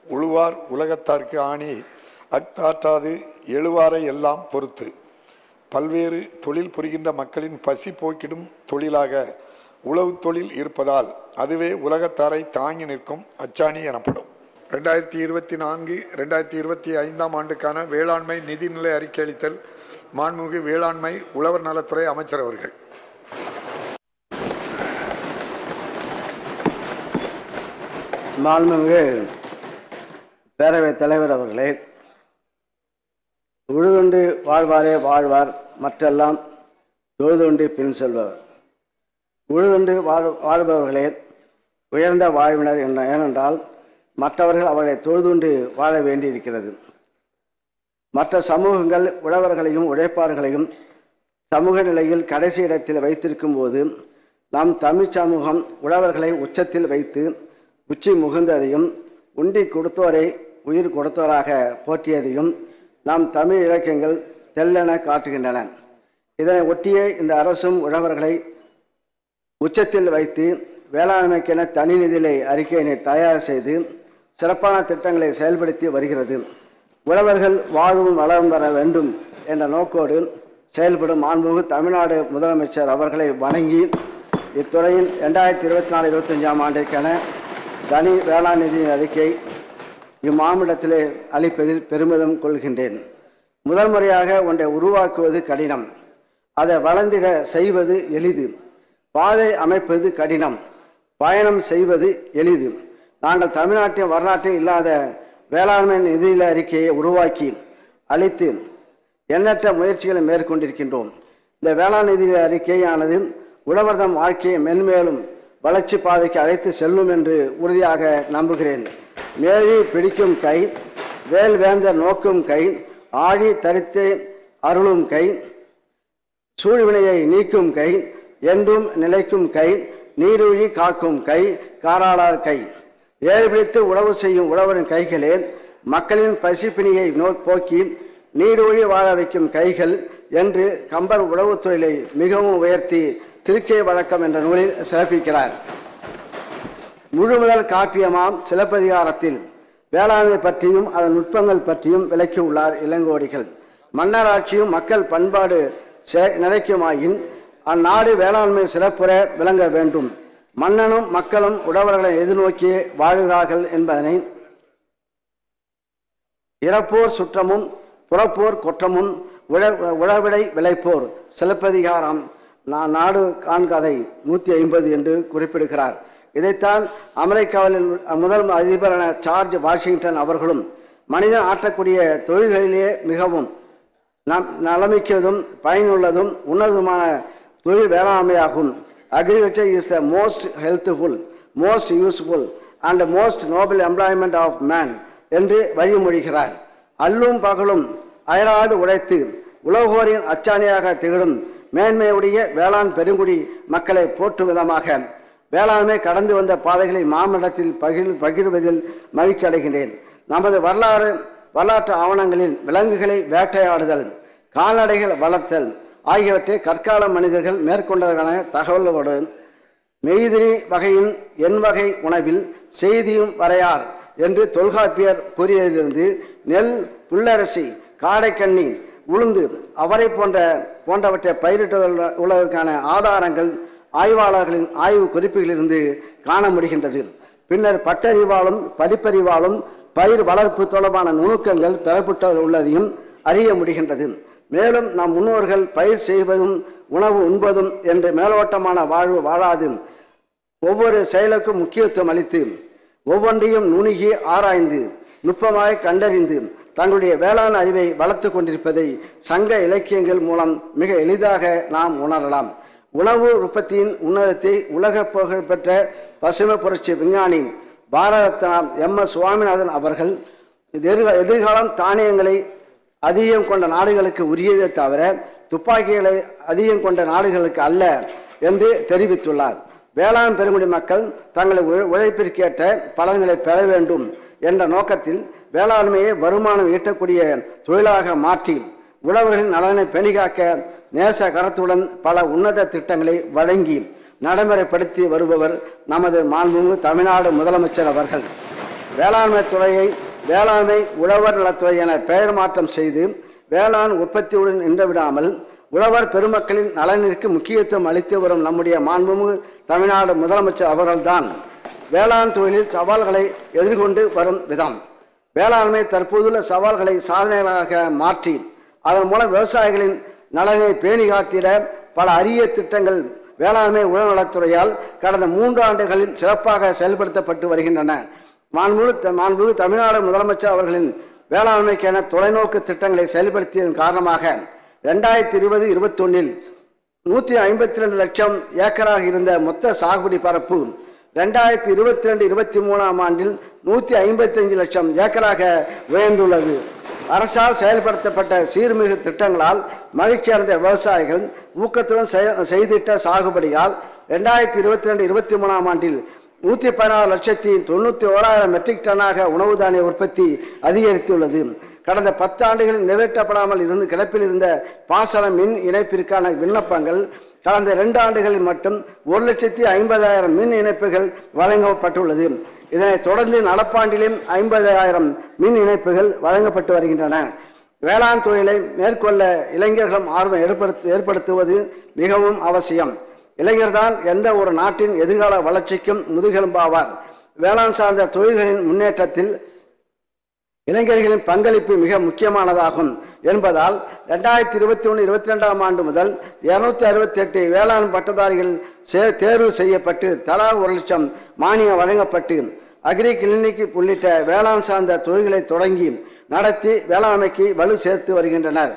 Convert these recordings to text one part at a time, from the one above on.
உழுவார் உலகத்தார்க்கு ஆணி அக்தாற்றாது எழுவாரை எல்லாம் பொறுத்து. பல்வேறு தொழில் புரிகின்ற மக்களின் பசி போக்கிடும் தொழிலாக உழவு தொழில் இருப்பதால் அதுவே உலகத்தாரை தாங்கி நிற்கும் அச்சாணி எனப்படும். 2024-2025 ஆண்டுக்கான வேளாண்மை நிதிநிலை அறிக்கை அளித்தல் மாண்புமிகு வேளாண்மை உழவர் நலத்துறை அமைச்சர் அவர்கள். மாண்புமிகு பேரவைத் தலைவர் அவர்களே, உழுதுண்டு வாழ்வாரே வாழ்வார், மற்றெல்லாம் தொழுதுண்டு பின் செல்பவர். உழுதுண்டு வாழ்பவர்களே உயர்ந்த வாழ்வினர் ஏனென்றால் மற்றவர்கள் அவர்களை தொழுதுண்டு வாழ வேண்டியிருக்கிறது. மற்ற சமூகங்கள் உழவர்களையும் உழைப்பார்களையும் சமூக நிலையில் கடைசி இடத்தில் வைத்திருக்கும் போது நம் தமிழ் சமூகம் உழவர்களை உச்சத்தில் வைத்து உச்சி முகுந்ததையும் உண்டி கொடுத்தோரை உயிர் கொடுத்தோராக போற்றியதையும் நம் தமிழ் இலக்கியங்கள் தெல்லென காட்டுகின்றன. இதனை ஒட்டியே இந்த அரசும் உழவர்களை உச்சத்தில் வைத்து வேளாண்மைக்கென தனி நிதிநிலை அறிக்கையினை தயார் செய்து சிறப்பான திட்டங்களை செயல்படுத்தி வருகிறது. உழவர்கள் வாழ்வும் வளம் பெற வேண்டும் என்ற நோக்கோடு செயல்படும் மாண்புமிகு தமிழ்நாடு முதலமைச்சர் அவர்களை வணங்கி இத்துறையின் 2024-25 ஆண்டிற்கான தனி வேளாண் நிதி அறிக்கை இம்மாநிலத்திலே அளிப்பதில் பெருமிதம் கொள்கின்றேன். முதல் முறையாக ஒன்றை உருவாக்குவது கடினம், அதை வளர்ந்திட செய்வது எளிது. பாதை அமைப்பது கடினம், பயணம் செய்வது எளிது. நாங்கள் தமிழ்நாட்டின் வரலாற்றில் இல்லாத வேளாண்மை நிதிநிலை அறிக்கையை உருவாக்கி அளித்து எண்ணற்ற முயற்சிகளை மேற்கொண்டிருக்கின்றோம். இந்த வேளாண் நிதிநிலை அறிக்கையானது உழவர்தம் வாழ்க்கையை மென்மேலும் வளர்ச்சி பாதைக்கு அழைத்து செல்லும் என்று உறுதியாக நம்புகிறேன். மேலி பிடிக்கும் கை, வேல்வேந்தர் நோக்கும் கை, ஆழி தரித்து அருளும் கை, சூழ்வினையை நீக்கும் கை, என்றும் நிலைக்கும் கை, நீரூழி காக்கும் கை, காராளார் கை. ஏறு பிடித்து உழவு செய்யும் உழவரின் கைகளே மக்களின் பசிப்பிணியை போக்கி நீரூழி வாழ வைக்கும் கைகள் என்று கம்பர் உழவு தொழிலை மிகவும் உயர்த்தி திருக்கை வழக்கம் என்ற நூலில் சிறப்பிக்கிறார். முழுமுதல் காப்பியமாம் சிலப்பதிகாரத்தில் வேளாண்மை பற்றியும் அதன் நுட்பங்கள் பற்றியும் விளக்கியுள்ளார் இளங்கோடிகள். மன்னராட்சியும் மக்கள் பண்பாடு நிலைக்குமாயின் அந்நாடு வேளாண்மை சிறப்புற விளங்க வேண்டும். மன்னனும் மக்களும் உழவர்களை எதிர்நோக்கி வாழுகிறார்கள் என்பதனை இறப்போர் சுற்றமும் புறப்போர் குற்றமும் உழவிடை விளைப்போர் சிலப்பதிகாரம் நாடு காண்கதை 150 என்று குறிப்பிடுகிறார். இதைத்தான் அமெரிக்காவில் முதல் அதிபரான ஜார்ஜ் வாஷிங்டன் அவர்களும் மனிதன் ஆற்றக்கூடிய தொழில்களிலேயே மிகவும் நலமிக்கதும் பயனுள்ளதும் உன்னதமான தொழில் வேளாண்மையாகும். Agriculture is the most healthful, most useful and most noble employment of man என்று வழிமொழிகிறார். அல்லும் பகலும் அயராது உழைத்து உலகோரின் அச்சாணியாக திகழும் மேன்மையுடைய வேளாண் பெருங்குடி மக்களை போற்றும் விதமாக வேளாண்மை கடந்து வந்த பாதைகளை மாமண்டலத்தில் பகிர்வதில் மகிழ்ச்சி அடைகின்றேன். நமது வரலாற்று ஆவணங்களில் விலங்குகளை வேட்டையாடுதல், கால்நடைகள் வளர்த்தல் ஆகியவற்றை கற்கால மனிதர்கள் மேற்கொண்டதற்கான தகவலோடு மெய்திரி வகையின் எண்வகை உணவில் செய்தியும் வரையார் என்று தொல்காப்பியர் கூறியதிலிருந்து நெல், புல்லரசி, காடைக்கண்ணி, உளுந்து, அவரை போன்றவற்றை பயிரிட்டுள்ளதற்கான ஆதாரங்கள் ஆய்வாளர்களின் ஆய்வு குறிப்புகளிலிருந்து காண முடிகின்றது. பின்னர் பட்டறிவாலும் படிப்பறிவாலும் பயிர் வளர்ப்பு தொடர்பான நுணுக்கங்கள் பெறப்பட்டுள்ளதையும் அறிய முடிகின்றது. மேலும் நம் முன்னோர்கள் பயிர் செய்வதும் உணவு உண்பதும் என்று மேலோட்டமான வாழ்வு வாழாது ஒவ்வொரு செயலுக்கும் முக்கியத்துவம் அளித்து ஒவ்வொன்றையும் நுணுகி ஆராய்ந்து நுட்பமாய் கண்டறிந்து தங்களுடைய வேளாண் அறிவை வளர்த்து கொண்டிருப்பதை சங்க இலக்கியங்கள் மூலம் மிக எளிதாக நாம் உணரலாம். உணவு உற்பத்தியின் உன்னதத்தை உலக புகழ்பெற்ற பசுமை புரட்சி விஞ்ஞானி பாரத ரத்னா MS சுவாமிநாதன் அவர்கள் எதிர்காலம் தானியங்களை அதிகம் கொண்ட நாடுகளுக்கு உரியதை தவிர துப்பாக்கிகளை அதிகம் கொண்ட நாடுகளுக்கு அல்ல என்று தெரிவித்துள்ளார். வேளாண் பெருங்குடி மக்கள் தங்களை உழைப்பிற்கேற்ற பலன்களை பெற வேண்டும் என்ற நோக்கத்தில் வேளாண்மையை வருமானம் ஈட்டக்கூடிய தொழிலாக மாற்றி உழவர்களின் நலனை பேணிகாக்க நேச கரத்துடன் பல உன்னத திட்டங்களை வழங்கி நடைமுறைப்படுத்தி வருபவர் நமது மாண்புமிகு தமிழ்நாடு முதலமைச்சர் அவர்கள். வேளாண்மை துறையை வேளாண்மை உழவர் நலத்துறை என பெயர் மாற்றம் செய்து வேளாண் உற்பத்தியுடன் நின்றுவிடாமல் உழவர் பெருமக்களின் நலனிற்கு முக்கியத்துவம் அளித்து வரும் நம்முடைய மாண்புமிகு தமிழ்நாடு முதலமைச்சர் அவர்கள்தான் வேளாண் தொழிலில் சவால்களை எதிர்கொண்டு வரும் விதம், வேளாண்மை தற்போதுள்ள சவால்களை சாதனைகளாக மாற்றி அதன் மூலம் விவசாயிகளின் நலனை பேணி காத்திட பல அரிய திட்டங்கள் வேளாண்மை உழவர் நலத்துறையால் கடந்த 3 ஆண்டுகளில் சிறப்பாக செயல்படுத்தப்பட்டு வருகின்றன. மாண்புமிகு தமிழ்நாடு முதலமைச்சர் அவர்களின் வேளாண்மைக்கான தொலைநோக்கு திட்டங்களை செயல்படுத்தியதன் காரணமாக 2020-21 152 லட்சம் ஏக்கராக இருந்த மொத்த சாகுபடி பரப்பு 2022-23 ஆண்டில் 155 லட்சம் ஏக்கராக உயர்ந்துள்ளது. அரசால் செயல்படுத்தப்பட்ட சீர்மிகு திட்டங்களால் மகிழ்ச்சி அடைந்த விவசாயிகள் ஊக்கத்துடன் செய்திட்ட சாகுபடியால் 2022-23 ஆண்டில் 116,91,000 மெட்ரிக் டன்னாக உணவு தானிய உற்பத்தி அதிகரித்துள்ளது. கடந்த 10 ஆண்டுகளில் நிறைவேற்றப்படாமல் இருந்து கிடப்பில் இருந்த பாசன மின் இணைப்பிற்கான விண்ணப்பங்கள் கடந்த 2 ஆண்டுகளில் மட்டும் 1,50,000 மின் இணைப்புகள் வழங்கப்பட்டுள்ளது. இதனைத் தொடர்ந்து நடப்பாண்டிலும் 50,000 மின் இணைப்புகள் வழங்கப்பட்டு வருகின்றன. வேளாண் தொழிலை மேற்கொள்ள இளைஞர்களும் ஆர்வம் ஏற்படுத்துவது மிகவும் அவசியம். இளைஞர்தான் எந்த ஒரு நாட்டின் எதிர்கால வளர்ச்சிக்கும் முதுகெலும்பாவார். வேளாண் சார்ந்த தொழில்களின் முன்னேற்றத்தில் இளைஞர்களின் பங்களிப்பு மிக முக்கியமானதாகும் என்பதால் 2021-22 ஆண்டு முதல் 268 வேளாண் பட்டதாரிகள் தேர்வு செய்யப்பட்டு தலா 1 லட்சம் மானியம் வழங்கப்பட்டு அக்ரி கிளினிக் உள்ளிட்ட வேளாண் சார்ந்த தொழில்களை தொடங்கி நடத்தி வேளாண்மைக்கு வலு சேர்த்து வருகின்றனர்.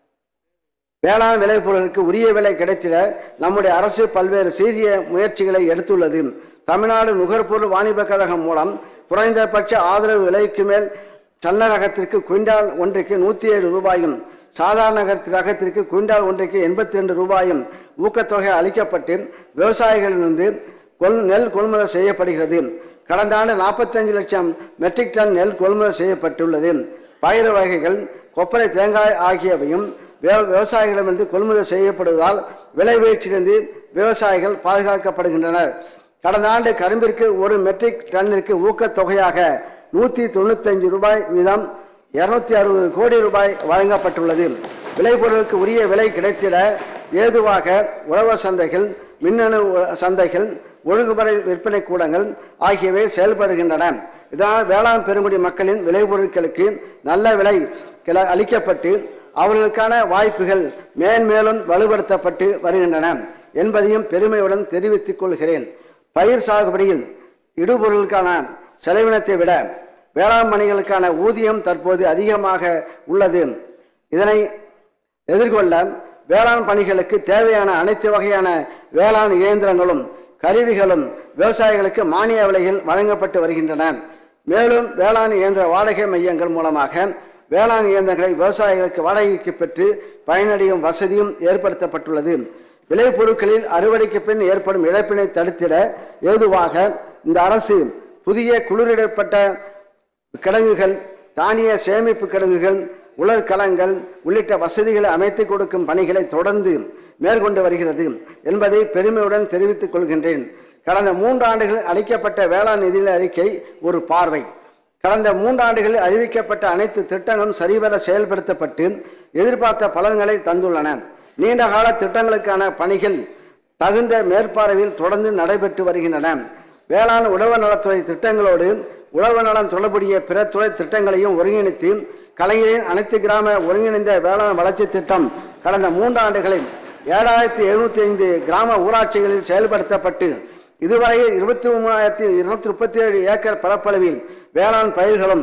வேளாண் விளைபொருளுக்கு உரிய விலை கிடைத்திட நம்முடைய அரசு பல்வேறு சீரிய முயற்சிகளை எடுத்துள்ளது. தமிழ்நாடு நுகர்பொருள் வாணிப கழகம் மூலம் குறைந்தபட்ச ஆதரவு விலைக்கு மேல் சன்ன ரகத்திற்கு குவிண்டால் ஒன்றுக்கு 107 ரூபாயும் சாதாரண ரகத்திற்கு குவிண்டால் ஒன்றுக்கு 82 ரூபாயும் ஊக்கத்தொகை அளிக்கப்பட்டு விவசாயிகளிலிருந்து நெல் கொள்முதல் செய்யப்படுகிறது. கடந்த ஆண்டு 45 லட்சம் மெட்ரிக் டன் நெல் கொள்முதல் செய்யப்பட்டுள்ளது. பயிர் வகைகள், கொப்பரை, தேங்காய் ஆகியவையும் விவசாயிகளிடமிருந்து கொள்முதல் செய்யப்படுவதால் விலை வீழ்ச்சியிலிருந்து விவசாயிகள் பாதுகாக்கப்படுகின்றனர். கடந்த ஆண்டு கரும்பிற்கு 1 மெட்ரிக் டன்னிற்கு ஊக்கத்தொகையாக 195 ரூபாய் வீதம் 260 கோடி ரூபாய் வழங்கப்பட்டுள்ளது. விளைபொருளுக்கு உரிய விலை கிடைத்திட ஏதுவாக உழவர் சந்தைகள், மின்னணு சந்தைகள், ஒழுங்குமுறை விற்பனை கூடங்கள் ஆகியவை செயல்படுகின்றன. இதனால் வேளாண் பெருங்குடி மக்களின் விளைபொருட்களுக்கு நல்ல விலை அளிக்கப்பட்டு அவர்களுக்கான வாய்ப்புகள் மேன்மேலும் வலுப்படுத்தப்பட்டு வருகின்றன என்பதையும் பெருமையுடன் தெரிவித்துக் கொள்கிறேன். பயிர் சாகுபடியில் இடுபொருளுக்கான செலவினத்தை விட வேளாண் பணிகளுக்கான ஊதியம் தற்போது அதிகமாக உள்ளது. இதனை எதிர்கொள்ள வேளாண் பணிகளுக்கு தேவையான அனைத்து வகையான வேளாண் இயந்திரங்களும் கருவிகளும் விவசாயிகளுக்கு மானிய விலையில் வழங்கப்பட்டு வருகின்றன. மேலும் வேளாண் இயந்திர வாடகை மையங்கள் மூலமாக வேளாண் இயந்திரங்களை விவசாயிகளுக்கு வாடகைக்கு பெற்று பயனடையும் வசதியும் ஏற்படுத்தப்பட்டுள்ளது. விளைபொருட்களில் அறுவடைக்கு பின் ஏற்படும் இழப்பினை தடுத்திட ஏதுவாக இந்த அரசு புதிய குளிரிடப்பட்ட கிடங்குகள், தானிய சேமிப்பு கிடங்குகள், உலர்களங்கள் உள்ளிட்ட வசதிகளை அமைத்து கொடுக்கும் பணிகளை தொடர்ந்து மேற்கொண்டு வருகிறது என்பதை பெருமையுடன் தெரிவித்துக் கொள்கின்றேன். கடந்த 3 ஆண்டுகளில் அளிக்கப்பட்ட வேளாண் நிதி அறிக்கை ஒரு பார்வை. கடந்த 3 ஆண்டுகளில் அறிவிக்கப்பட்ட அனைத்து திட்டங்களும் சரிவர செயல்படுத்தப்பட்டு எதிர்பார்த்த பலன்களை தந்துள்ளன. நீண்ட கால திட்டங்களுக்கான பணிகள் தகுந்த மேற்பார்வையில் தொடர்ந்து நடைபெற்று வருகின்றன. வேளாண் உழவர் நலத்துறை திட்டங்களோடு உழவர் நலம் தொடர்புடைய பிற துறை திட்டங்களையும் ஒருங்கிணைத்து கலைஞரின் அனைத்து கிராம ஒருங்கிணைந்த வேளாண் வளர்ச்சி திட்டம் கடந்த 3 ஆண்டுகளில் 7705 கிராம ஊராட்சிகளில் செயல்படுத்தப்பட்டு இதுவரை 23,237 ஏக்கர் பரப்பளவில் வேளாண் பயிர்களும்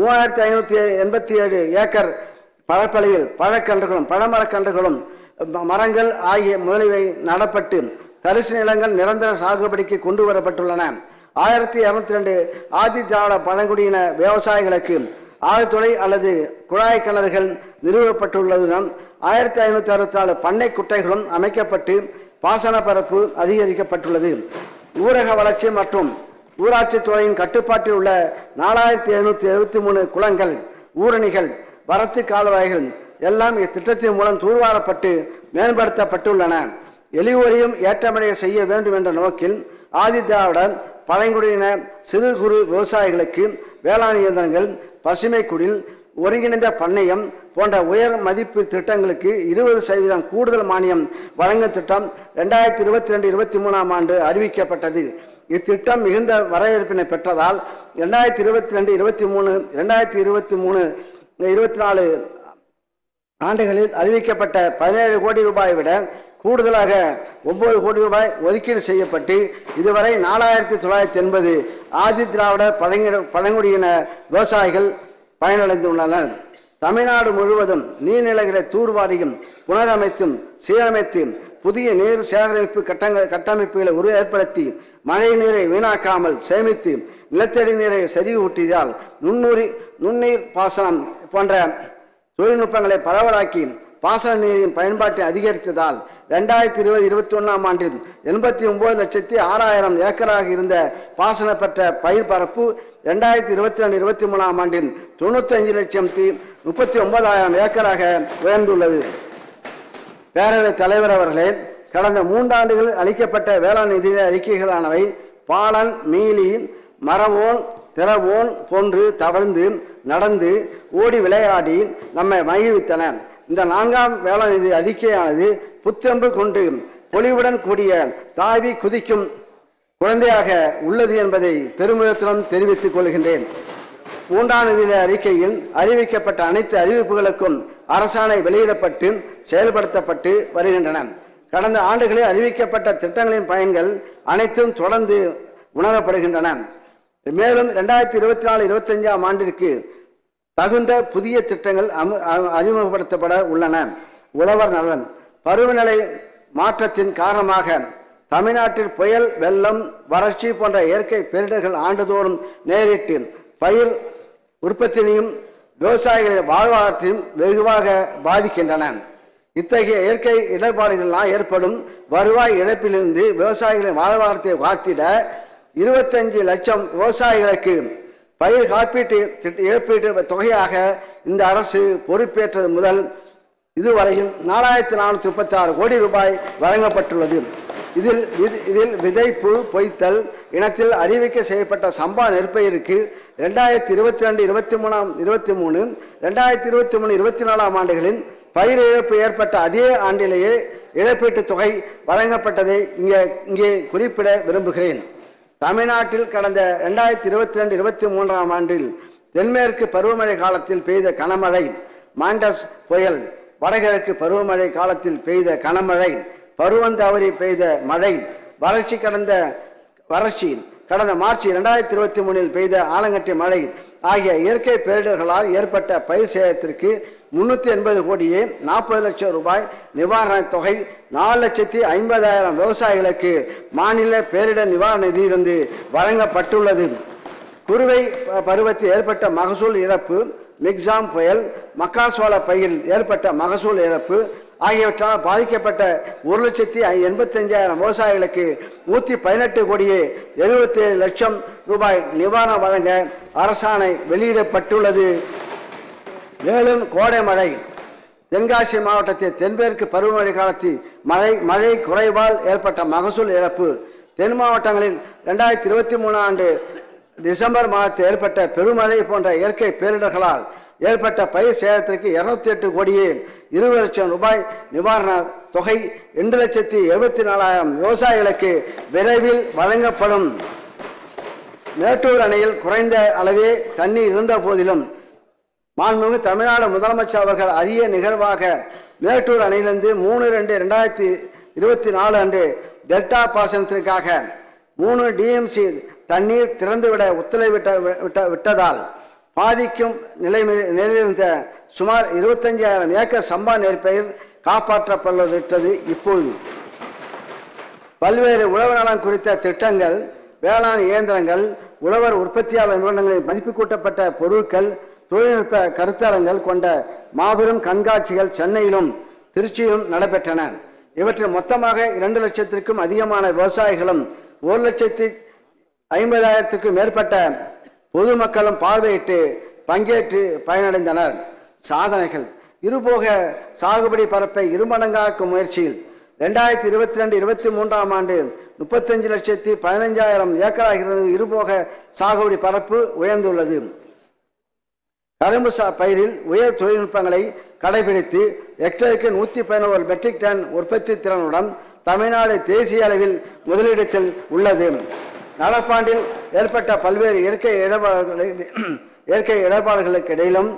3,587 ஏக்கர் பரப்பளவில் பழக்கன்றுகளும் பழமரக்கன்றுகளும் மரங்கள் ஆகிய முதலியவை நடப்பட்டு தரிசு நிலங்கள் நிரந்தர சாகுபடிக்கு கொண்டு வரப்பட்டுள்ளன. 1202 ஆதி திராவிட பழங்குடியின விவசாயிகளுக்கு ஆழ்துளை அல்லது குழாய் கிணறுகள் நிறுவப்பட்டுள்ளதுடன் 1564 பண்ணை குட்டைகளும் அமைக்கப்பட்டு பாசன பரப்பு அதிகரிக்கப்பட்டுள்ளது. ஊரக வளர்ச்சி மற்றும் ஊராட்சி துறையின் கட்டுப்பாட்டில் உள்ள 4773 குளங்கள், ஊரணிகள், வரத்து கால்வாய்கள் எல்லாம் இத்திட்டத்தின் மூலம் தூர்வாரப்பட்டு மேம்படுத்தப்பட்டுள்ளன. எளியோரையும் ஏற்றமடைய செய்ய வேண்டும் என்ற நோக்கில் ஆதி திராவிடர் பழங்குடியின சிறு குறு விவசாயிகளுக்கு வேளாண் இயந்திரங்கள், பசுமை குடில், ஒருங்கிணைந்த பண்ணையம் போன்ற உயர் மதிப்பு திட்டங்களுக்கு 20% கூடுதல் மானியம் வழங்கும் திட்டம் 2022-23 ஆண்டு அறிவிக்கப்பட்டது. இத்திட்டம் மிகுந்த வரவேற்பினை பெற்றதால் 2022-23 2023-24 ஆண்டுகளில் அறிவிக்கப்பட்ட 17 கோடி ரூபாயை விட கூடுதலாக 9 கோடி ரூபாய் ஒதுக்கீடு செய்யப்பட்டு இதுவரை 4980 ஆதி திராவிடர் பழங்குடியின விவசாயிகள் பயனடைந்துள்ளனர். தமிழ்நாடு முழுவதும் நீர்நிலைகளை தூர்வாரியும் புனரமைத்தும் சீரமைத்து புதிய நீர் சேகரிப்பு கட்டமைப்புகளை ஏற்படுத்தி மழை நீரை வீணாக்காமல் சேமித்து நிலத்தடி நீரை செறிவூட்டியதால் நுண்ணீர் பாசனம் போன்ற தொழில்நுட்பங்களை பரவலாக்கி பாசன நீரின் பயன்பாட்டை அதிகரித்ததால் 2020-21 ஆண்டில் 89,06,000 ஏக்கராக இருந்த பாசன பெற்ற பயிர் பரப்பு 2022-23 ஆண்டில் 95,39,000 ஏக்கராக உயர்ந்துள்ளது. பேரவைத் தலைவர் அவர்களே, கடந்த 3 ஆண்டுகளில் அளிக்கப்பட்ட வேளாண் நிதி அறிக்கைகளானவை பாலன், மீலி, மரவோன், திறவோன் போன்று தவழ்ந்து நடந்து ஓடி விளையாடி நம்மை மகிழ்வித்தன. இந்த 4ஆம் வேளாண் நிதி அறிக்கையானது புத்தெம்பு கொண்டு பொலிவுடன் கூடிய தாவி குதிக்கும் குழந்தையாக உள்ளது என்பதை பெருமிதத்துடன் தெரிவித்துக் கொள்கின்றேன். 3ஆம் நிதி அறிக்கையில் அறிவிக்கப்பட்ட அனைத்து அறிவிப்புகளுக்கும் அரசாணை வெளியிடப்பட்டு செயல்படுத்தப்பட்டு வருகின்றன. கடந்த ஆண்டுகளில் அறிவிக்கப்பட்ட திட்டங்களின் பயன்கள் அனைத்தும் தொடர்ந்து உணரப்படுகின்றன. மேலும் 2024-25 ஆண்டிற்கு தகுந்த புதிய திட்டங்கள் அறிமுகப்படுத்தப்பட உள்ளன. உழவர் நலன். பருவநிலை மாற்றத்தின் காரணமாக தமிழ்நாட்டில் புயல், வெள்ளம், வறட்சி போன்ற இயற்கை பேரிடர்கள் ஆண்டுதோறும் நேரிட்டு பயிர் உற்பத்தியையும் விவசாயிகளின் வாழ்வாதாரத்தையும் வெகுவாக பாதிக்கின்றன. இத்தகைய இயற்கை இடர்பாடுகளால் ஏற்படும் வருவாய் இழப்பிலிருந்து விவசாயிகளின் வாழ்வாதாரத்தை காத்திட 25 லட்சம் விவசாயிகளுக்கு பயிர் காப்பீட்டு இழப்பீட்டு தொகையாக இந்த அரசு பொறுப்பேற்றது முதல் இதுவரையில் 4436 கோடி ரூபாய் வழங்கப்பட்டுள்ளது. இதில் விதைப்பு, பொய்த்தல் இனத்தில் அறிவிக்க செய்யப்பட்ட சம்பா நெற்பயிருக்கு 2022-23 2023-24 ஆண்டுகளில் பயிர் இழப்பு ஏற்பட்ட அதே ஆண்டிலேயே இழப்பீட்டு தொகை வழங்கப்பட்டதை இங்கே குறிப்பிட விரும்புகிறேன். தமிழ்நாட்டில் கடந்த 2022-23 ஆண்டில் தென்மேற்கு பருவமழை காலத்தில் பெய்த கனமழை, மாண்டஸ் புயல், வடகிழக்கு பருவமழை காலத்தில் பெய்த கனமழை, பருவந்தவறி பெய்த மழை, வறட்சி கடந்த மார்ச் 2023 பெய்த ஆலங்கட்டி மழை ஆகிய இயற்கை பேரிடர்களால் ஏற்பட்ட பயிர் சேதத்திற்கு 380 கோடியே 40 லட்சம் ரூபாய் நிவாரணத் தொகை 4,50,000 விவசாயிகளுக்கு மாநில பேரிடர் நிவாரண நிதியிலிருந்து வழங்கப்பட்டுள்ளது. குறுவை பருவத்தில் ஏற்பட்ட மகசூல் இழப்பு, மிக்ஜாம் புயல், மக்காசோள பயிரில் ஏற்பட்ட மகசூல் இழப்பு ஆகியவற்றால் பாதிக்கப்பட்ட 1,85,000 விவசாயிகளுக்கு 118 கோடியே 77 லட்சம் ரூபாய் நிவாரணம் வழங்க அரசாணை வெளியிடப்பட்டுள்ளது. மேலும் கோடை மழை. தென்காசி மாவட்டத்தில் தென்மேற்கு பருவமழை காலத்தில் மழை குறைவால் ஏற்பட்ட மகசூல் இழப்பு, தென் மாவட்டங்களில் 2023 ஆண்டு டிசம்பர் மாதத்தில் ஏற்பட்ட பெருமழை போன்ற இயற்கை பேரிடர்களால் ஏற்பட்ட பயிர் சேதத்திற்கு 208 கோடியே 20 லட்சம் ரூபாய் நிவாரண தொகை 2,74,000 விவசாயிகளுக்கு விரைவில் வழங்கப்படும். மேட்டூர் அணையில் குறைந்த அளவே தண்ணீர் இருந்த போதிலும் மாண்புமிகு தமிழ்நாடு முதலமைச்சர் அவர்கள் அரிய நிகழ்வாக மேட்டூர் அணையிலிருந்து 3/2/2024 அன்று டெல்டா பாசனத்திற்காக 3 DMC தண்ணீர் திறந்துவிட உத்தரவிட்டதால் பாதிக்கும் நிலையிலிருந்த சுமார் 25,000 ஏக்கர் சம்பா நெற்பயிர் காப்பாற்றப்பட்டுள்ளது. இப்போது பல்வேறு உழவு நலம் குறித்த திட்டங்கள், வேளாண் இயந்திரங்கள், உழவர் உற்பத்தியாளர் நிறுவனங்களின் மதிப்பு கூட்டப்பட்ட பொருட்கள், தொழில்நுட்ப கருத்தரங்கள் கொண்ட மாபெரும் கண்காட்சிகள் சென்னையிலும் திருச்சியிலும் நடைபெற்றன. இவற்றில் மொத்தமாக 2 லட்சத்திற்கும் அதிகமான விவசாயிகளும் 1,50,000க்கும் மேற்பட்ட பொதுமக்களும் பார்வையிட்டு பங்கேற்று பயனடைந்தனர். சாதனைகள். இருபோக சாகுபடி பரப்பை இருமடங்காக்கும் முயற்சியில் 2022-23 ஆண்டு 35,15,000 ஏக்கராகிறது. இருபோக சாகுபடி பரப்பு உயர்ந்துள்ளது. கரும்பு பயிரில் உயர் தொழில்நுட்பங்களை கடைபிடித்து ஹெக்டருக்கு 111 மெட்ரிக் டன் உற்பத்தி திறனுடன் தமிழ்நாடு தேசிய அளவில் முதலிடத்தில் உள்ளது. நடப்பாண்டில் ஏற்பட்ட பல்வேறு இயற்கை இடர்பாடுகளுக்கு இடையிலும்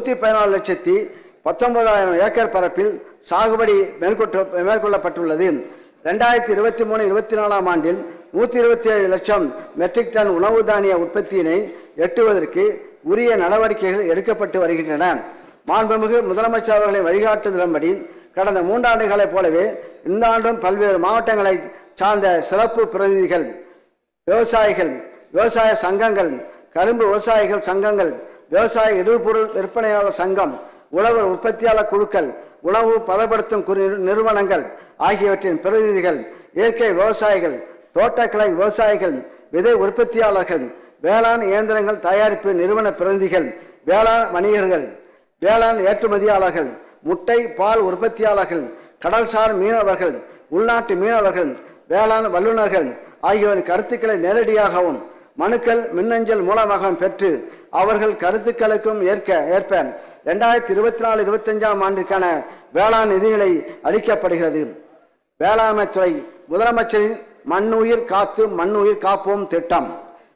114,19,000 ஏக்கர் பரப்பில் சாகுபடி மேற்கொள்ளப்பட்டுள்ளது. 2023-24 ஆண்டில் 127 லட்சம் மெட்ரிக் டன் உணவு தானிய உற்பத்தியினை எட்டுவதற்கு உரிய நடவடிக்கைகள் எடுக்கப்பட்டு வருகின்றன. மாண்புமிகு முதலமைச்சர் அவர்களின் வழிகாட்டுதலின்படி கடந்த 3 ஆண்டுகளைப் போலவே இந்த ஆண்டும் பல்வேறு மாவட்டங்களை சார்ந்த சிறப்பு பிரதிநிதிகள், விவசாயிகள், விவசாய சங்கங்கள், கரும்பு விவசாயிகள் சங்கங்கள், விவசாய இடுபொருள் விற்பனையாளர் சங்கம், உழவர் உற்பத்தியாளர் குழுக்கள், உணவு பதப்படுத்தும் நிறுவனங்கள் ஆகியவற்றின் பிரதிநிதிகள், இயற்கை விவசாயிகள், தோட்டக்கலை விவசாயிகள், விதை உற்பத்தியாளர்கள், வேளாண் இயந்திரங்கள் தயாரிப்பு நிறுவன பிரதிநிதிகள், வேளாண் வணிகர்கள், வேளாண் ஏற்றுமதியாளர்கள், முட்டை பால் உற்பத்தியாளர்கள், கடல்சார் மீனவர்கள், உள்நாட்டு மீனவர்கள், வேளாண் வல்லுநர்கள் ஆகியோரின் கருத்துக்களை நேரடியாகவும் மனுக்கள் மின்னஞ்சல் மூலமாகவும் பெற்று அவர்கள் கருத்துக்களுக்கும் ஏற்ப 2024-25 ஆண்டிற்கான வேளாண் நிதிகளை அளிக்கப்படுகிறது. வேளாண்மை துறை முதலமைச்சரின் மண்ணுயிர் காத்து மண்ணுயிர் காப்போம் திட்டம்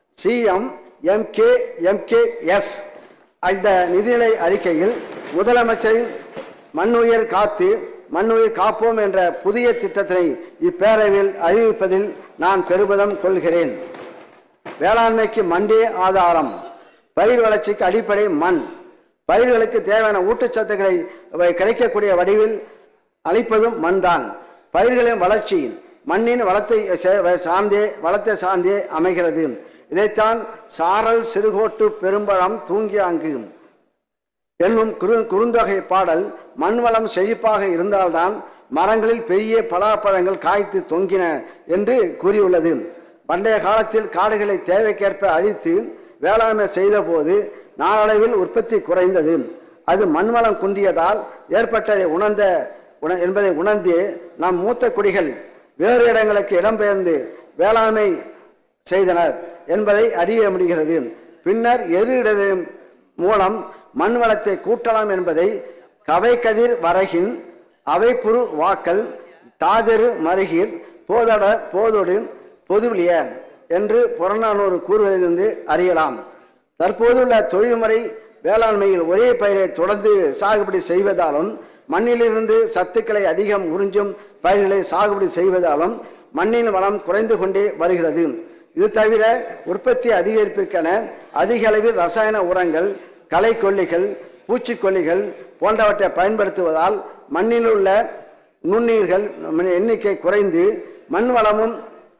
CMMKS இந்த நிதிநிலை அறிக்கையில் முதலமைச்சரின் மண்ணுயிர் காத்து மண்ணுயிர் காப்போம் என்ற புதிய திட்டத்தினை இப்பேரவையில் அறிவிப்பதில் நான் பெருமிதம் கொள்கிறேன். வேளாண்மைக்கு மண்டே ஆதாரம். பயிர் வளர்ச்சிக்கு அடிப்படை மண். பயிர்களுக்கு தேவையான ஊட்டச்சத்துக்களை கிடைக்கக்கூடிய வடிவில் அளிப்பதும் மண்தான். பயிர்களின் வளர்ச்சி மண்ணின் வளத்தை சார்ந்தே அமைகிறது. இதைத்தான் சாரல் சிறுகோட்டு பெரும்பழம் தூங்கியாங்கு என்னும் குறுந்தொகை பாடல் மண்வளம் செழிப்பாக இருந்தால்தான் மரங்களில் பெரிய பலாப்பழங்கள் காய்த்து தொங்கின என்று கூறியுள்ளது. பண்டைய காலத்தில் காடுகளை தேவைக்கேற்ப அழித்து வேளாண்மை செய்த போது நாளடைவில் உற்பத்தி குறைந்தது. அது மண்வளம் குன்றியதால் ஏற்பட்டதை என்பதை உணர்ந்து நம் மூத்த குடிகள் வேறு இடங்களுக்கு இடம்பெயர்ந்து வேளாண்மை செய்தனர் என்பதை அறிய முடிகிறது. பின்னர் எரு மூலம் மண் வளத்தை கூட்டலாம் என்பதை கவை கதிர் வரகின் அவைப்புறு வாக்கல் தாதெரு மருகில் போதோடு பொதுவிலிய என்று புறநானூறு கூறுவதிலிருந்து அறியலாம். தற்போதுள்ள தொழில்முறை வேளாண்மையில் ஒரே பயிரை தொடர்ந்து சாகுபடி செய்வதாலும் மண்ணிலிருந்து சத்துக்களை அதிகம் உறிஞ்சும் பயிர்களை சாகுபடி செய்வதாலும் மண்ணின் வளம் குறைந்து கொண்டே வருகிறது. இது தவிர உற்பத்தி அதிகரிப்பிற்கென அதிக அளவில் ரசாயன உரங்கள், களைக்கொல்லிகள், பூச்சிக்கொல்லிகள் போன்றவற்றை பயன்படுத்துவதால் மண்ணில் உள்ள நுண்ணீர்கள் எண்ணிக்கை குறைந்து மண் வளமும்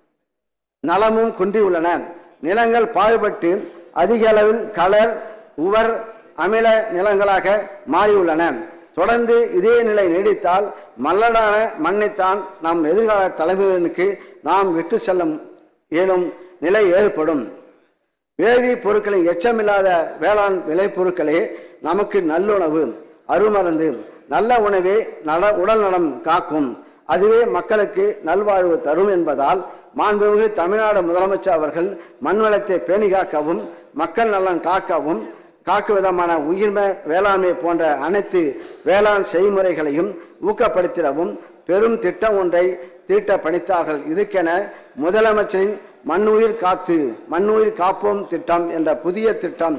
நலமும் குன்றியுள்ளன. நிலங்கள் பாழ்பட்டு அதிக அளவில் கலர் உவர் அமில நிலங்களாக மாறியுள்ளன. தொடர்ந்து இதே நிலை நீடித்தால் மல்லடான மண்ணைத்தான் நம் எதிர்கால தலைமுறையினருக்கு நாம் விட்டு செல்ல இயலும் நிலை ஏற்படும். வேதி பொருட்களின் எச்சமில்லாத வேளாண் விளைபொருட்களே நமக்கு நல்லுணவு, அருமருந்து. நல்ல உணவே உடல் நலம் காக்கும். அதுவே மக்களுக்கு நல்வாழ்வு தரும் என்பதால் மாண்புமிகு தமிழ்நாடு முதலமைச்சர் அவர்கள் மண்வளத்தை பேணி காக்கவும் மக்கள் நலன் காக்கும் விதமான உயிர்ம வேளாண்மை போன்ற அனைத்து வேளாண் செய்முறைகளையும் ஊக்கப்படுத்திடவும் பெரும் திட்டம் ஒன்றை தீட்ட பணித்தார்கள். இதுக்கென முதலமைச்சரின் மண்ணுயிர் காப்போம் திட்டம் என்ற புதிய திட்டம்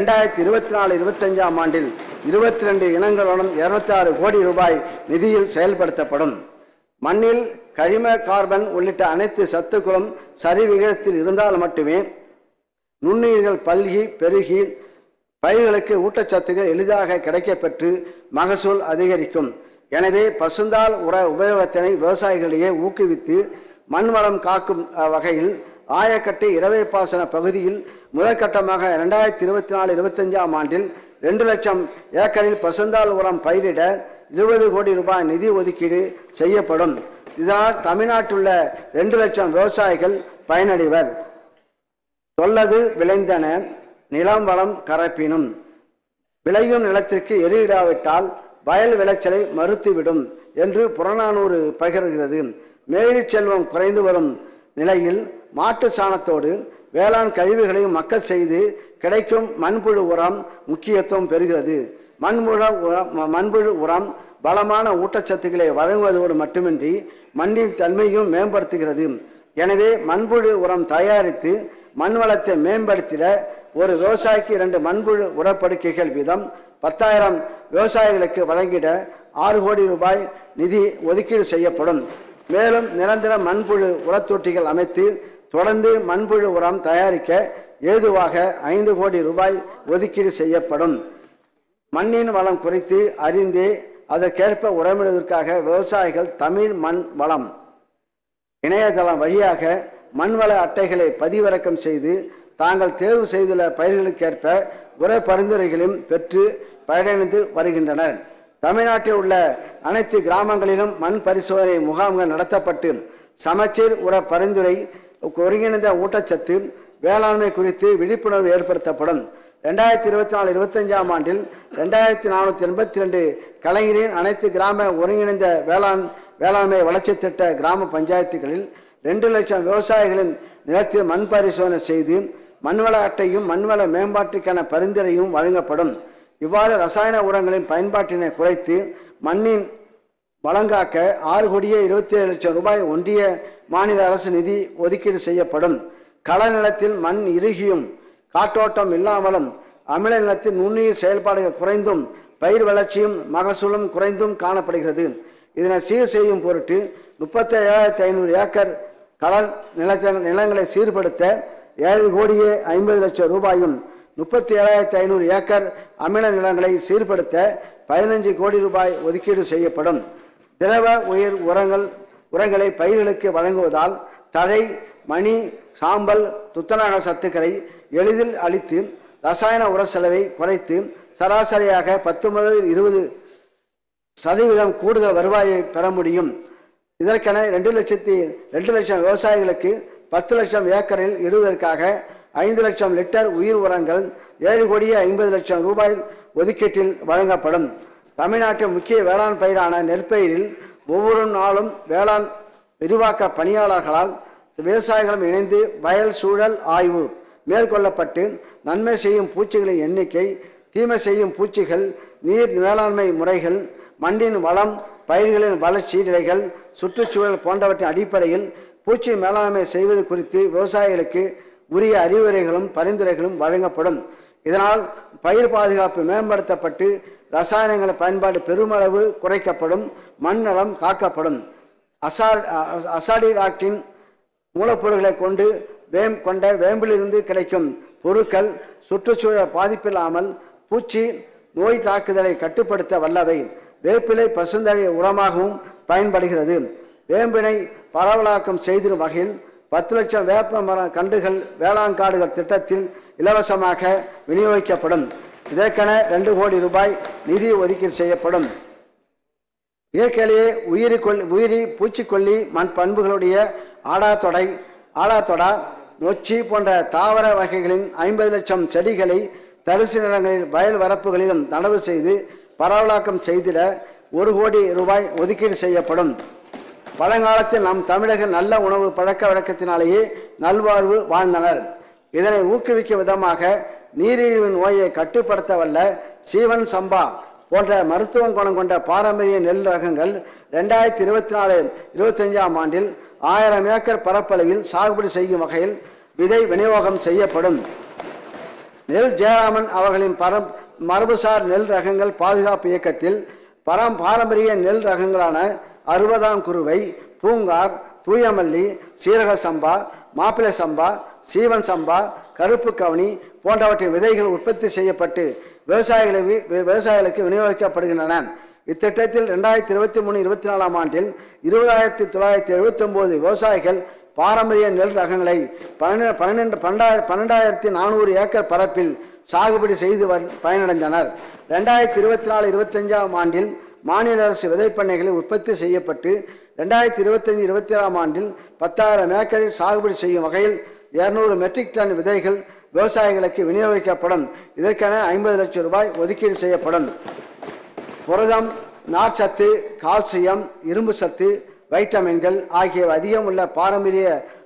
2024-25 ஆண்டில் 22 இனங்களுடன் 206 கோடி ரூபாய் நிதியில் செயல்படுத்தப்படும். மண்ணில் கரிம கார்பன் உள்ளிட்ட அனைத்து சத்துக்களும் சரி விகிதத்தில் இருந்தால் மட்டுமே நுண்ணுயிர்கள் பல்கி பெருகி பயிர்களுக்கு ஊட்டச்சத்துக்கள் எளிதாக கிடைக்கப்பெற்று மகசூல் அதிகரிக்கும். எனவே பசுந்தாள் உர உபயோகத்தினை விவசாயிகளிடையே ஊக்குவித்து மண் வளம் காக்கும் வகையில் ஆயக்கட்டு இரவை பாசன பகுதியில் முதற்கட்டமாக 2024-25 ஆண்டில் 2 லட்சம் ஏக்கரில் பசுந்தாள் உரம் பயிரிட 20 கோடி ரூபாய் நிதி ஒதுக்கீடு செய்யப்படும். இதனால் தமிழ்நாட்டுள்ள 2 லட்சம் விவசாயிகள் பயனடைவர். சொல்லது விளைந்தன நிலம் வளம் கரப்பினும் விளையும் நிலத்திற்கு எரியிடாவிட்டால் வயல் விளைச்சலை மறுத்துவிடும் என்று புறநானூறு பகிர்கிறது. மேழி செல்வம் குறைந்து வரும் நிலையில் மாட்டு சாணத்தோடு வேளாண் கழிவுகளையும் மக்கள் செய்து கிடைக்கும் மண்புழு உரம் முக்கியத்துவம் பெறுகிறது. மண்புழு உரம் பலமான ஊட்டச்சத்துக்களை வழங்குவதோடு மட்டுமின்றி மண்ணின் தன்மையும் மேம்படுத்துகிறது. எனவே மண்புழு உரம் தயாரித்து மண் வளத்தை மேம்படுத்திட ஒரு விவசாயிக்கு 2 மண்புழு உரப்படுக்கைகள் வீதம் 10,000 விவசாயிகளுக்கு வழங்கிட 6 கோடி ரூபாய் நிதி ஒதுக்கீடு செய்யப்படும். மேலும் நிரந்தர மண்புழு உரத்தொட்டிகள் அமைத்து தொடர்ந்து மண்புழு உரம் தயாரிக்க ஏதுவாக 5 கோடி ரூபாய் ஒதுக்கீடு செய்யப்படும். மண்ணின் வளம் குறித்து அறிந்தே அதற்கேற்ப உரமிடுவதற்காக விவசாயிகள் தமிழ் மண் வளம் இணையதளம் வழியாக மண்வள அட்டைகளை பதிவிறக்கம் செய்து தாங்கள் தேர்வு செய்துள்ள பயிர்களுக்கேற்ப உர பரிந்துரைகளையும் பெற்று பயனடைந்து வருகின்றனர். தமிழ்நாட்டில் உள்ள அனைத்து கிராமங்களிலும் மண் பரிசோதனை முகாம்கள் நடத்தப்பட்டு சமச்சீர் உர பரிந்துரை, ஒருங்கிணைந்த ஊட்டச்சத்து வேளாண்மை குறித்து விழிப்புணர்வு ஏற்படுத்தப்படும். 2024-25 ஆண்டில் 2482 கலைஞரின் அனைத்து கிராம ஒருங்கிணைந்த வேளாண்மை வளர்ச்சி திட்ட கிராம பஞ்சாயத்துகளில் 2 லட்சம் விவசாயிகளின் நிலத்தில் மண் பரிசோதனை செய்து மண்வள அட்டையும் மண்வள மேம்பாட்டுக்கான பரிந்துரையும் வழங்கப்படும். இவ்வாறு ரசாயன உரங்களின் பயன்பாட்டினை குறைத்து மண்ணின் வளங்காக்க 6,27,00,000 ரூபாய் ஒன்றிய மாநில அரசு நிதி ஒதுக்கீடு செய்யப்படும். கள நிலத்தில் மண் இறுகியும் காற்றோட்டம் இல்லாமலும் அமில நிலத்தில் நுண்ணுயிர் செயல்பாடுகள் குறைந்தும் பயிர் வளர்ச்சியும் மகசூலும் குறைந்தும் காணப்படுகிறது. இதனை சீர் செய்யும் பொருட்டு 37,500 ஏக்கர் கள நிலங்களை சீர்படுத்த 7,50,00,000 ரூபாயும் 37,500 ஏக்கர் அமில நிலங்களை சீர்படுத்த 15 கோடி ரூபாய் ஒதுக்கீடு செய்யப்படும். திரவ உயிர் உரங்களை பயிர்களுக்கு வழங்குவதால் தழை, மணி, சாம்பல், துத்தநாக சத்துக்களை எளிதில் அளித்து ரசாயன உர செலவை குறைத்து சராசரியாக 10 முதல் 20% கூடுதல் வருவாயை பெற முடியும். இதற்கென 2 லட்சம் விவசாயிகளுக்கு 10 லட்சம் ஏக்கரில் இடுவதற்காக 5 லட்சம் லிட்டர் உயிர் உரங்கள் 7,50,00,000 ரூபாய் ஒதுக்கீட்டில் வழங்கப்படும். தமிழ்நாட்டின் முக்கிய வேளாண் பயிரான நெற்பயிரில் ஒவ்வொரு நாளும் வேளாண் விரிவாக்க பணியாளர்களால் விவசாயிகளும் இணைந்து வயல் சூழல் ஆய்வு மேற்கொள்ளப்பட்டு நன்மை செய்யும் பூச்சிகளின் எண்ணிக்கை, தீமை செய்யும் பூச்சிகள், நீர் மேலாண்மை முறைகள், மண்ணின் வளம், பயிர்களின் வளர்ச்சி நிலைகள், சுற்றுச்சூழல் போன்றவற்றின் அடிப்படையில் பூச்சி மேலாண்மை செய்வது குறித்து விவசாயிகளுக்கு உரிய அறிவுரைகளும் பரிந்துரைகளும் வழங்கப்படும். இதனால் பயிர் பாதுகாப்பு மேம்படுத்தப்பட்டு ரசாயனங்கள் பயன்பாடு பெருமளவு குறைக்கப்படும், மண் நலம் காக்கப்படும். அசாடிராக்டின் மூலப்பொருட்களை கொண்ட வேம்பிலிருந்து கிடைக்கும் பொருட்கள் சுற்றுச்சூழல் பாதிப்பில்லாமல் பூச்சி நோய் தாக்குதலை கட்டுப்படுத்த வல்லவை. வேப்பிலை பசுந்தழை உரமாகவும் பயன்படுகிறது. வேம்பினை பரவலாக்கம் செய்திடும் வகையில் 10 லட்சம் வேப்ப மர கன்றுகள் வேளாண் காடுகள் திட்டத்தில் இலவசமாக விநியோகிக்கப்படும். இதற்கென 2 கோடி ரூபாய் நிதி ஒதுக்கீடு செய்யப்படும். இயற்கையிலேயே உயிரி பூச்சிக்கொல்லி மண் பண்புகளுடைய ஆடாத்தொடா, நொச்சி போன்ற தாவர வகைகளின் 50 லட்சம் செடிகளை தரிசு நிலங்களில் வயல் வரப்புகளிலும் நடவு செய்து பரவலாக்கம் செய்திட 1 கோடி ரூபாய் ஒதுக்கீடு செய்யப்படும். பழங்காலத்தில் நம் தமிழர்கள் நல்ல உணவு பழக்க வழக்கத்தினாலேயே நல்வாழ்வு வாழ்ந்தனர். இதனை ஊக்குவிக்கும் விதமாக நீரிழிவு நோயை கட்டுப்படுத்த வல்ல சீவன் சம்பா போன்ற மருத்துவ குணம் கொண்ட பாரம்பரிய நெல் ரகங்கள் 2024-25 ஆண்டில் 1000 ஏக்கர் பரப்பளவில் சாகுபடி செய்யும் வகையில் விதை விநியோகம் செய்யப்படும். நெல் ஜெயராமன் அவர்களின் மரபுசார் நெல் ரகங்கள் பாதுகாப்பு இயக்கத்தில் பாரம்பரிய நெல் ரகங்களான 60ஆம் குருவை, பூங்கார், தூயமல்லி, சீரக சம்பா, மாப்பிள்ளை சம்பா, சீவன் சம்பா, கருப்பு கவனி போன்றவற்றின் விதைகள் உற்பத்தி செய்யப்பட்டு விவசாயிகளுக்கு விநியோகிக்கப்படுகின்றன. இத்திட்டத்தில் 2023-24 ஆண்டில் 20,979 விவசாயிகள் பாரம்பரிய நெல் ரகங்களை 12,400 ஏக்கர் பரப்பில் சாகுபடி செய்து பயனடைந்தனர். 2024-25 ஆண்டில் மாநில அரசு விதைப்பண்ணைகளில் உற்பத்தி செய்யப்பட்டு 2025-27 ஆண்டில் 10,000 ஏக்கரில் சாகுபடி செய்யும் வகையில் 200 மெட்ரிக் டன் விதைகள் விவசாயிகளுக்கு விநியோகிக்கப்படும். இதற்கென 50 லட்சம் ரூபாய் ஒதுக்கீடு செய்யப்படும். புரதம், நார்ச்சத்து, கால்சியம், இரும்பு சத்து, வைட்டமின்கள் ஆகியவை அதிகம் உள்ள பாரம்பரிய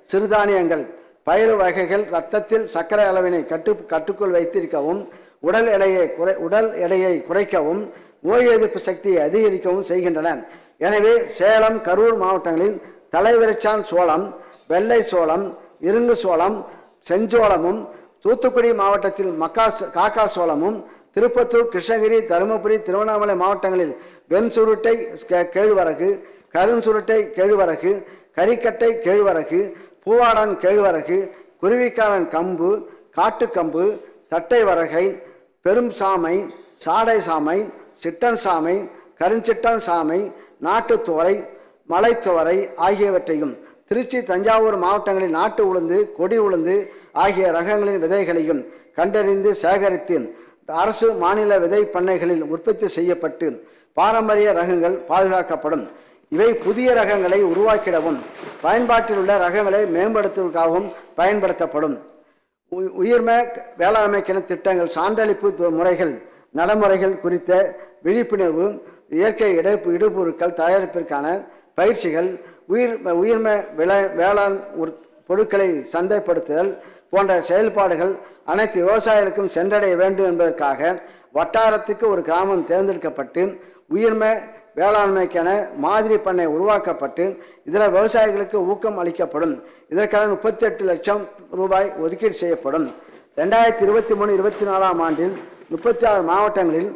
சிறுதானியங்கள், பயிறு வகைகள் இரத்தத்தில் சர்க்கரை அளவினை கட்டுக்குள் வைத்திருக்கவும், உடல் எடையை குறைக்கவும், நோய் எதிர்ப்பு சக்தியை அதிகரிக்கவும் செய்கின்றன. எனவே சேலம், கரூர் மாவட்டங்களில் தலைவிரிச்சான் சோளம், வெள்ளை சோளம், இருங்கு சோளம், செஞ்சோளமும், தூத்துக்குடி மாவட்டத்தில் காக்கா சோளமும், திருப்பத்தூர், கிருஷ்ணகிரி, தருமபுரி, திருவண்ணாமலை மாவட்டங்களில் வெண் சுருட்டை கேழ்வரகு, கருஞ்சுருட்டை கேழ்வரகு, கரிக்கட்டை கேழ்வரகு, பூவாடான் கேழ்வரகு, குருவிக்காரன் கம்பு, காட்டுக்கம்பு, தட்டை வரகை, பெரும் சாமை, சாடை சாமை, சிட்டன் சாமை, கருஞ்சிட்டன் சாமை, நாட்டுத்துவரை, மலைத்துவரை ஆகியவற்றையும், திருச்சி, தஞ்சாவூர் மாவட்டங்களில் நாட்டு உளுந்து, கொடி உளுந்து ஆகிய ரகங்களின் விதைகளையும் கண்டறிந்து சேகரித்து அரசு, மாநில விதை பண்ணைகளில் உற்பத்தி செய்யப்பட்டு பாரம்பரிய ரகங்கள் பாதுகாக்கப்படும். இவை புதிய ரகங்களை உருவாக்கிடவும் பயன்பாட்டில் உள்ள ரகங்களை மேம்படுத்துவதற்காகவும் பயன்படுத்தப்படும். உயிர்ம வேளாண்மைக்கான திட்டங்கள், சான்றளிப்பு முறைகள், நடைமுறைகள் குறித்த விழிப்புணர்வு, இயற்கை இடுபொருட்கள் தயாரிப்பிற்கான பயிற்சிகள், உயிர்ம வேளாண் பொருட்களை சந்தைப்படுத்துதல் போன்ற செயல்பாடுகள் அனைத்து விவசாயிகளுக்கும் சென்றடைய வேண்டும் என்பதற்காக வட்டாரத்துக்கு ஒரு கிராமம் தேர்ந்தெடுக்கப்பட்டு உயிர்ம வேளாண்மைக்கான மாதிரி பண்ணை உருவாக்கப்பட்டு இதர விவசாயிகளுக்கு ஊக்கம் அளிக்கப்படும். இதற்கான 38 லட்சம் ரூபாய் ஒதுக்கீடு செய்யப்படும். 2023-24 ஆண்டில் 36 மாவட்டங்களில்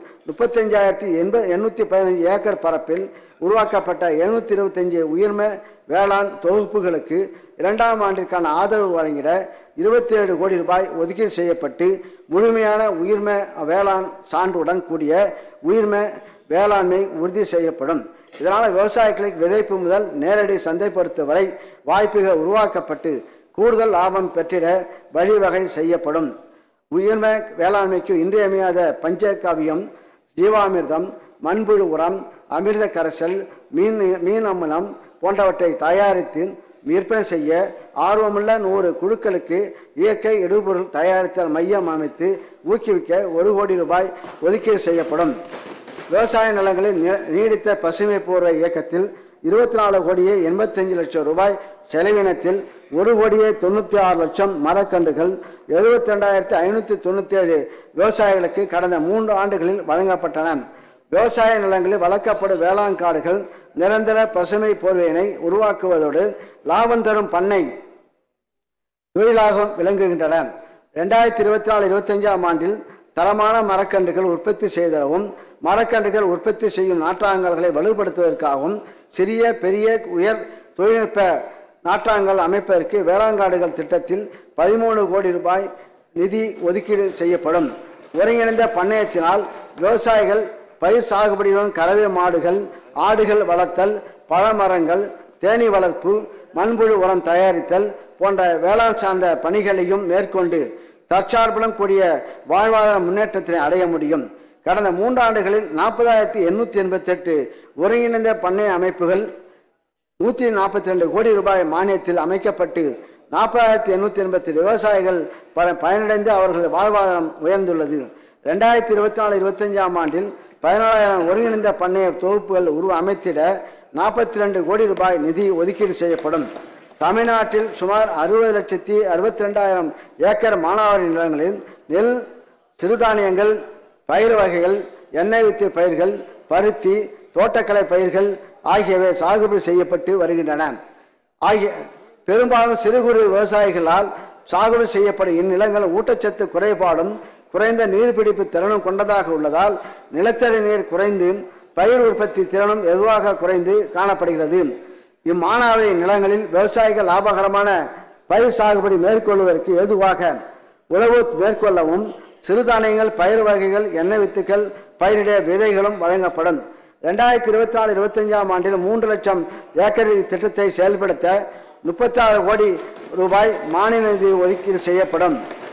35,815 ஏக்கர் பரப்பில் உருவாக்கப்பட்ட 725 உயிர்ம வேளாண் தொகுப்புகளுக்கு 2ஆம் ஆண்டிற்கான ஆதரவு வழங்கிட 27 கோடி ரூபாய் ஒதுக்கீடு செய்யப்பட்டு முழுமையான உயிர்ம வேளாண் சான்றுடன் கூடிய உயிர்ம வேளாண்மை உறுதி செய்யப்படும். இதனால் விவசாயிகளுக்கு விதைப்பு முதல் நேரடி சந்தைப்படுத்தும் வரை வாய்ப்புகள் உருவாக்கப்பட்டு கூடுதல் லாபம் பெற்றிட வழிவகை செய்யப்படும். உயிர்ம வேளாண்மைக்கு இன்றியமையாத பஞ்சகாவியம், ஜீவாமிர்தம், மண்புழு உரம், அமிர்த கரைசல், மீன் அமிலம் போன்றவற்றை தயாரித்து விற்பனை செய்ய ஆர்வமுள்ள 100 குழுக்களுக்கு இயற்கை இடுபொருள் தயாரித்தல் மையம் அமைத்து ஊக்குவிக்க 1 கோடி ரூபாய் ஒதுக்கீடு செய்யப்படும். விவசாய நிலங்களில் நீடித்த பசுமை பூர்வ இயக்கத்தில் 24 கோடியே 85 லட்சம் ரூபாய் செலவினத்தில் 1 கோடியே 96 லட்சம் மரக்கன்றுகள் 72,597 விவசாயிகளுக்கு கடந்த 3 ஆண்டுகளில் வழங்கப்பட்டன. விவசாய நிலங்களில் வளர்க்கப்படும் வேளாண் காடுகள் நிரந்தர பசுமை போர்வையினை உருவாக்குவதோடு லாபம் தரும் பண்ணை தொழிலாக விளங்குகின்றன. 2024-25 ஆண்டில் தரமான மரக்கன்றுகள் உற்பத்தி செய்தவும் மரக்கன்றுகள் உற்பத்தி செய்யும் நாற்றாங்கல்களை வலுப்படுத்துவதற்காகவும் சிறிய, பெரிய, உயர் தொழில்நுட்ப நாற்றாங்கல் அமைப்பதற்கு வேளாண்காடுகள் திட்டத்தில் 13 கோடி ரூபாய் நிதி ஒதுக்கீடு செய்யப்படும். ஒருங்கிணைந்த பண்ணையத்தினால் விவசாயிகள் பயிர் சாகுபடியுடன் கறவை மாடுகள், ஆடுகள் வளர்த்தல், பழமரங்கள், தேனீ வளர்ப்பு, மண்புழு உரம் தயாரித்தல் போன்ற வேளாண் சார்ந்த பணிகளையும் மேற்கொண்டு தற்சார்புடன் கூடிய வாழ்வாதார முன்னேற்றத்தினை அடைய முடியும். கடந்த 3 ஆண்டுகளில் 40,888 ஒருங்கிணைந்த பண்ணை அமைப்புகள் 142 கோடி ரூபாய் மானியத்தில் அமைக்கப்பட்டு 40,887 விவசாயிகள் பயனடைந்து அவர்களது வாழ்வாதாரம் உயர்ந்துள்ளது. 2024-25 ஆண்டில் 14,000 ஒருங்கிணைந்த பண்ணைய தொகுப்புகள் அமைத்திட 42 கோடி ரூபாய் நிதி ஒதுக்கீடு செய்யப்படும். தமிழ்நாட்டில் சுமார் 60,62,000 ஏக்கர் மானாவாரி நிலங்களில் நெல், சிறுதானியங்கள், பயிர் வகைகள், எண்ணெய் வித்து பயிர்கள், பருத்தி, தோட்டக்கலை பயிர்கள் ஆகியவை சாகுபடி செய்யப்பட்டு வருகின்றன. பெரும்பாலும் சிறு குறு விவசாயிகளால் சாகுபடி செய்யப்படும் இந்நிலங்கள் ஊட்டச்சத்து குறைபாடும் குறைந்த நீர்பிடிப்பு திறனும் கொண்டதாக உள்ளதால் நிலத்தடி நீர் குறைந்து பயிர் உற்பத்தி திறனும் வெகுவாக குறைந்து காணப்படுகிறது. இம்மானாவாரி நிலங்களில் விவசாயிகள் லாபகரமான பயிர் சாகுபடி மேற்கொள்வதற்கு ஏதுவாக உழவு மேற்கொள்ளவும் சிறுதானியங்கள், பயிர் வகைகள், எண்ணெய் வித்துக்கள் பயிரிட விதைகளும் வழங்கப்படும். 2024-25 ஆண்டில் 3 லட்சம் ஏக்கர் திட்டத்தை செயல்படுத்த 36 கோடி ரூபாய் மானிய நிதி ஒதுக்கீடு செய்யப்படும்.